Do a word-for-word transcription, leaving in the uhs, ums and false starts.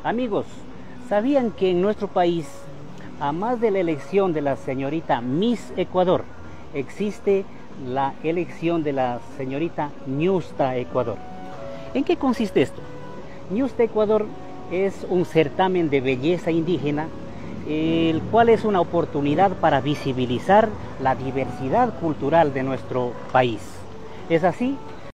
Amigos, ¿sabían que en nuestro país, a más de la elección de la señorita Miss Ecuador, existe la elección de la señorita Ñusta Ecuador? ¿En qué consiste esto? Ñusta Ecuador es un certamen de belleza indígena, el cual es una oportunidad para visibilizar la diversidad cultural de nuestro país. Es así